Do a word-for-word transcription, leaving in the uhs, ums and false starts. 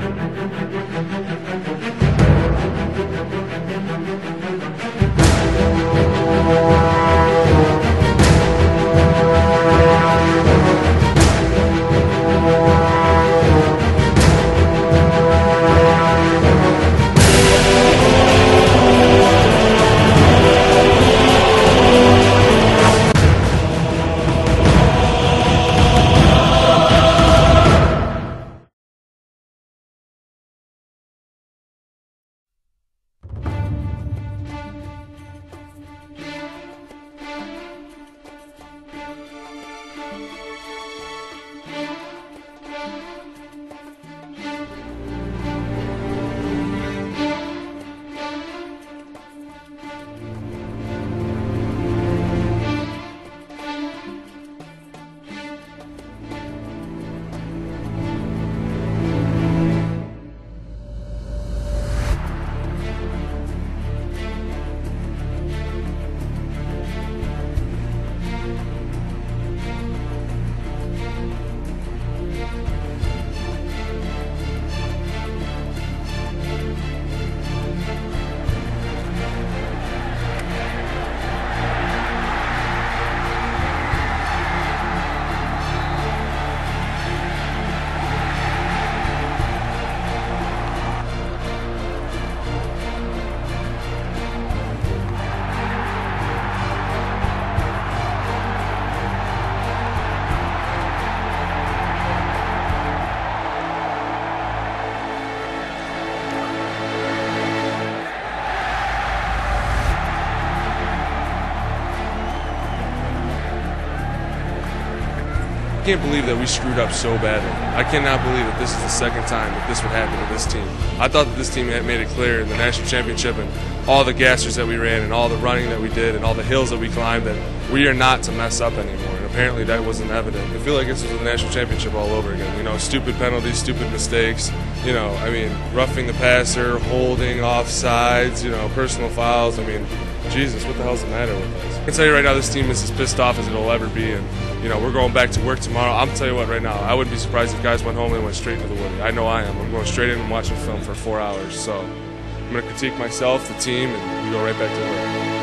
I can't believe that we screwed up so badly. I cannot believe that this is the second time that this would happen to this team. I thought that this team had made it clear in the national championship and all the gassers that we ran and all the running that we did and all the hills that we climbed that we are not to mess up anymore. And apparently that wasn't evident. I feel like this was the national championship all over again. You know, stupid penalties, stupid mistakes. You know, I mean, roughing the passer, holding, offsides, you know, personal fouls. I mean, Jesus, what the hell's the matter with us? I can tell you right now, this team is as pissed off as it'll ever be, and you know, we're going back to work tomorrow. I'm tell you what, right now, I wouldn't be surprised if guys went home and went straight into the Woody. I know I am. I'm going straight in and watching film for four hours. So I'm going to critique myself, the team, and we go right back to work.